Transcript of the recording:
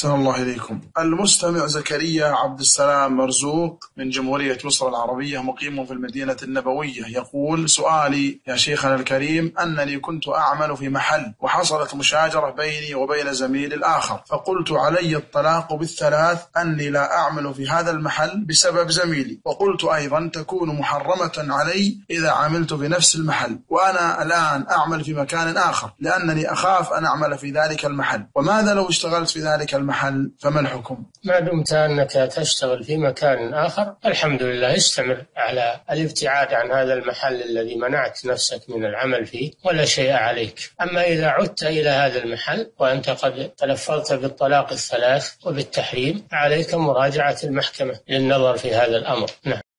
أحسن الله إليكم. المستمع زكريا عبد السلام مرزوق من جمهورية مصر العربية مقيم في المدينة النبوية يقول: سؤالي يا شيخنا الكريم أنني كنت أعمل في محل وحصلت مشاجرة بيني وبين زميلي الآخر، فقلت علي الطلاق بالثلاث أني لا أعمل في هذا المحل بسبب زميلي، وقلت أيضا تكون محرمة علي إذا عملت في نفس المحل، وأنا الآن أعمل في مكان آخر لأنني أخاف أن أعمل في ذلك المحل، وماذا لو اشتغلت في ذلك المحل؟ فما الحكم؟ ما دمت أنك تشتغل في مكان آخر الحمد لله استمر على الابتعاد عن هذا المحل الذي منعت نفسك من العمل فيه ولا شيء عليك. أما إذا عدت إلى هذا المحل وأنت قد تلفظت بالطلاق الثلاث وبالتحريم عليك مراجعة المحكمة للنظر في هذا الأمر. نعم.